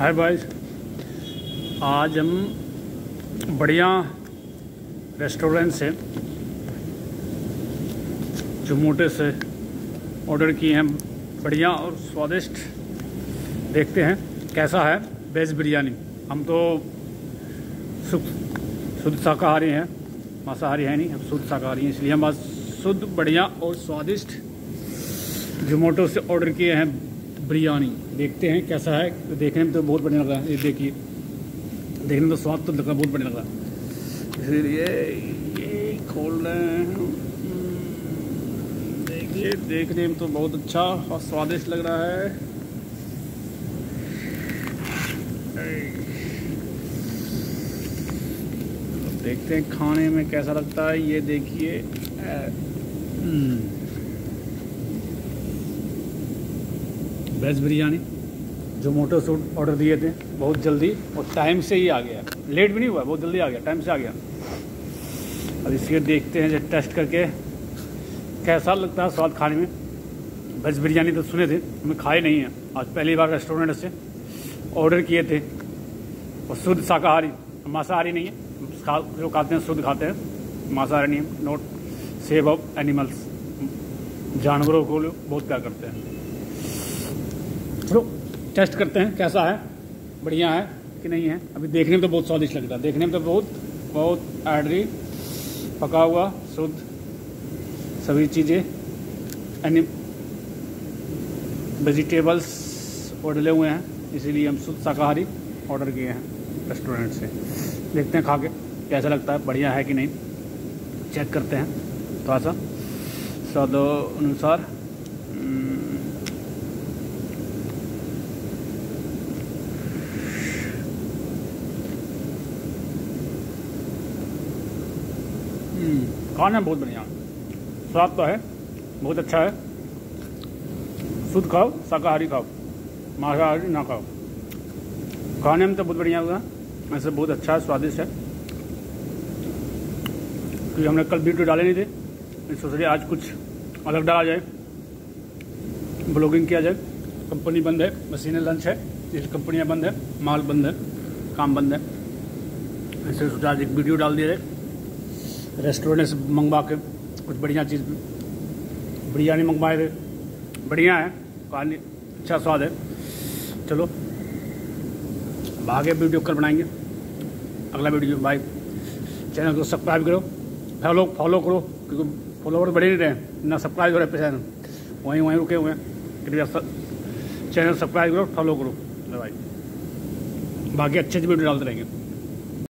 हाय boys, आज हम बढ़िया रेस्टोरेंट से जोमोटो से ऑर्डर किए हैं बढ़िया और स्वादिष्ट। देखते हैं कैसा है वेज बिरयानी। हम तो शुद्ध शाकाहारी हैं, मांसाहारी है नहीं, हम शुद्ध शाकाहारी हैं, इसलिए हम आज शुद्ध बढ़िया और स्वादिष्ट जोमोटो से ऑर्डर किए हैं बिरयानी। देखते हैं कैसा है। देखने में तो बहुत बढ़िया लग रहा है, ये देखिए, देखने में तो स्वाद तो लग रहा है, बहुत बढ़िया लग रहा है, इसलिए ये खोल रहे हैं। देखिए, देखने में तो बहुत अच्छा और स्वादिष्ट लग रहा है। देखते हैं खाने में कैसा लगता है। ये देखिए, वेज बिरयानी जोमोटो से ऑर्डर दिए थे बहुत जल्दी और टाइम से ही आ गया, लेट भी नहीं हुआ, बहुत जल्दी आ गया, टाइम से आ गया। अब इसके देखते हैं जो टेस्ट करके कैसा लगता है स्वाद खाने में। वेज बिरयानी तो सुने थे, हमें खाए नहीं है, आज पहली बार रेस्टोरेंट से ऑर्डर किए थे। और शुद्ध शाकाहारी, मांसाहारी नहीं है, जो खाते हैं शुद्ध खाते हैं, मांसाहारी नहीं है। नॉट सेव ऑफ एनिमल्स, जानवरों को लोग बहुत प्यार करते हैं। चलो टेस्ट करते हैं कैसा है, बढ़िया है कि नहीं है। अभी देखने में तो बहुत स्वादिष्ट लगता है, देखने में तो बहुत आर्डरी पका हुआ शुद्ध सभी चीज़ें, वेजिटेबल्स और डले हुए हैं, इसीलिए हम शुद्ध शाकाहारी ऑर्डर किए हैं रेस्टोरेंट से। देखते हैं खा के कैसा लगता है, बढ़िया है कि नहीं, चेक करते हैं थोड़ा सा स्वाद अनुसार। खाना बहुत बढ़िया, स्वाद तो है, बहुत अच्छा है। शुद्ध खाओ, शाकाहारी खाओ, मांसाहारी ना खाओ। खाने में तो बहुत बढ़िया होगा, ऐसे बहुत अच्छा है, स्वादिष्ट है। क्योंकि हमने कल वीडियो डाले नहीं थे, सोच रहे आज कुछ अलग डाला जाए, ब्लॉगिंग किया जाए। कंपनी बंद है, मशीनें लंच है, इस कंपनियाँ बंद है, माल बंद है, काम बंद है, ऐसे सोचा आज एक वीडियो डाल दिया जाए। रेस्टोरेंट से मंगवा के कुछ बढ़िया चीज़, बिरयानी मंगवाए थे, बढ़िया है, खाने अच्छा स्वाद है। चलो आगे वीडियो कल बनाएंगे, अगला वीडियो। बाय। चैनल को सब्सक्राइब करो, फॉलो करो, क्योंकि फॉलोवर बढ़े नहीं रहे ना, सब्सक्राइब करो चैनल, वहीं रुके हुए हैं। कृपया चैनल सब्सक्राइब करो, फॉलो करो भाई, बाकी अच्छे वीडियो डालते रहेंगे।